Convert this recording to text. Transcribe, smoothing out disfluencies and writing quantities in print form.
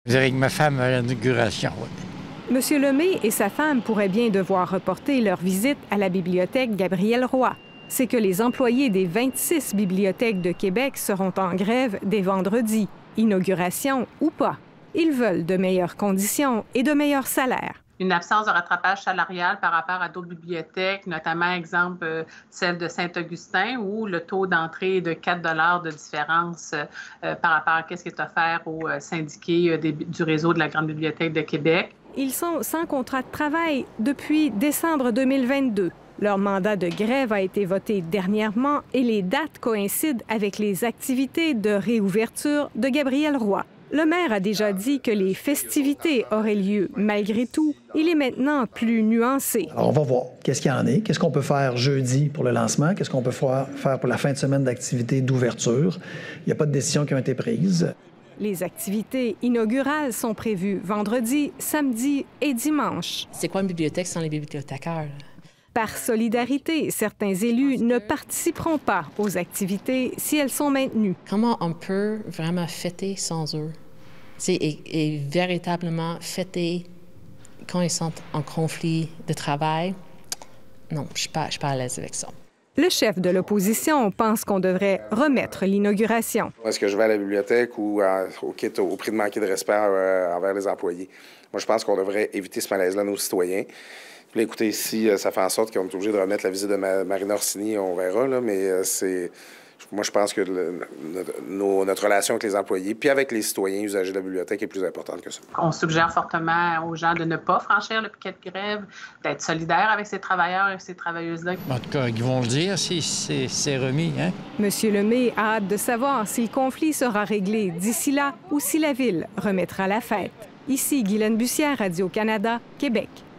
Je dirais que ma femme à l'inauguration, oui. Monsieur Lemay et sa femme pourraient bien devoir reporter leur visite à la bibliothèque Gabriel-Roy. C'est que les employés des 26 bibliothèques de Québec seront en grève dès vendredi, inauguration ou pas. Ils veulent de meilleures conditions et de meilleurs salaires. Une absence de rattrapage salarial par rapport à d'autres bibliothèques, notamment, exemple, celle de Saint-Augustin, où le taux d'entrée est de 4 $ de différence par rapport à ce qui est offert aux syndiqués du réseau de la Grande Bibliothèque de Québec. Ils sont sans contrat de travail depuis décembre 2022. Leur mandat de grève a été voté dernièrement et les dates coïncident avec les activités de réouverture de Gabriel-Roy. Le maire a déjà dit que les festivités auraient lieu malgré tout. Il est maintenant plus nuancé. Alors, on va voir qu'est-ce qu'il y en est, qu'est-ce qu'on peut faire jeudi pour le lancement, qu'est-ce qu'on peut faire pour la fin de semaine d'activité d'ouverture. Il n'y a pas de décisions qui ont été prises. Les activités inaugurales sont prévues vendredi, samedi et dimanche. C'est quoi une bibliothèque sans les bibliothécaires? Par solidarité, certains élus ne participeront pas aux activités si elles sont maintenues. Comment on peut vraiment fêter sans eux? Et véritablement fêter quand ils sont en conflit de travail? Non, je ne suis pas à l'aise avec ça. Le chef de l'opposition pense qu'on devrait remettre l'inauguration. Est-ce que je vais à la bibliothèque ou au prix de manquer de respect envers les employés? Moi, je pense qu'on devrait éviter ce malaise-là à nos citoyens. Puis, écoutez, si ça fait en sorte qu'on est obligé de remettre la visite de Marina Orsini, on verra, là, mais moi, je pense que notre relation avec les employés puis avec les citoyens usagers de la bibliothèque est plus importante que ça. On suggère fortement aux gens de ne pas franchir le piquet de grève, d'être solidaires avec ces travailleurs et ces travailleuses-là. En tout cas, ils vont le dire si c'est remis, hein? Monsieur Lemay a hâte de savoir si le conflit sera réglé d'ici là ou si la Ville remettra la fête. Ici Guylaine Bussière, Radio-Canada, Québec.